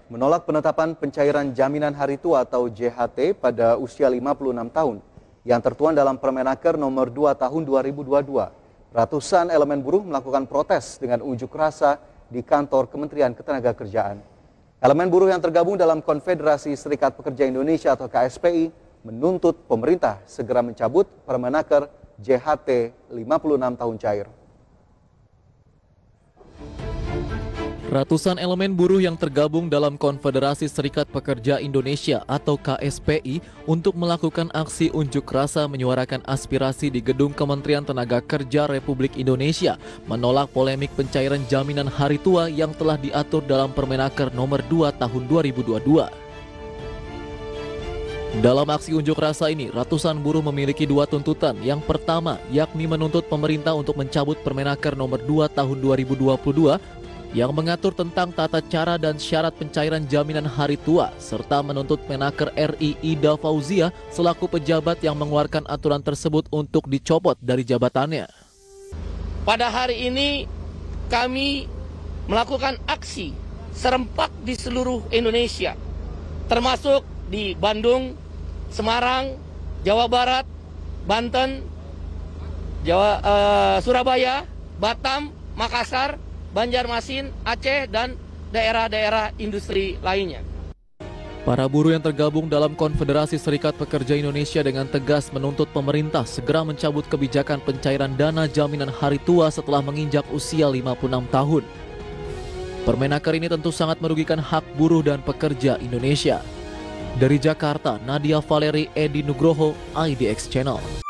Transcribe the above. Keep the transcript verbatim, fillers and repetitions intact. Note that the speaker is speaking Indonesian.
menolak penetapan pencairan jaminan hari tua atau J H T pada usia lima puluh enam tahun yang tertuang dalam Permenaker nomor dua tahun dua ribu dua puluh dua. Ratusan elemen buruh melakukan protes dengan unjuk rasa di kantor Kementerian Ketenagakerjaan. Elemen buruh yang tergabung dalam Konfederasi Serikat Pekerja Indonesia atau K S P I menuntut pemerintah segera mencabut Permenaker J H T lima puluh enam tahun cair. Ratusan elemen buruh yang tergabung dalam Konfederasi Serikat Pekerja Indonesia atau K S P I untuk melakukan aksi unjuk rasa menyuarakan aspirasi di Gedung Kementerian Tenaga Kerja Republik Indonesia menolak polemik pencairan jaminan hari tua yang telah diatur dalam Permenaker nomor dua tahun dua ribu dua puluh dua. Dalam aksi unjuk rasa ini, ratusan buruh memiliki dua tuntutan. Yang pertama, yakni menuntut pemerintah untuk mencabut Permenaker nomor dua tahun dua ribu dua puluh dua yang mengatur tentang tata cara dan syarat pencairan jaminan hari tua, serta menuntut Menaker R I Ida Fauzia selaku pejabat yang mengeluarkan aturan tersebut untuk dicopot dari jabatannya. Pada hari ini kami melakukan aksi serempak di seluruh Indonesia, termasuk di Bandung, Semarang, Jawa Barat, Banten, Jawa, uh, Surabaya, Batam, Makassar, Banjarmasin, Aceh, dan daerah-daerah industri lainnya. Para buruh yang tergabung dalam Konfederasi Serikat Pekerja Indonesia dengan tegas menuntut pemerintah segera mencabut kebijakan pencairan dana jaminan hari tua setelah menginjak usia lima puluh enam tahun. Permenaker ini tentu sangat merugikan hak buruh dan pekerja Indonesia. Dari Jakarta, Nadia Valeri, Edi Nugroho, I D X Channel.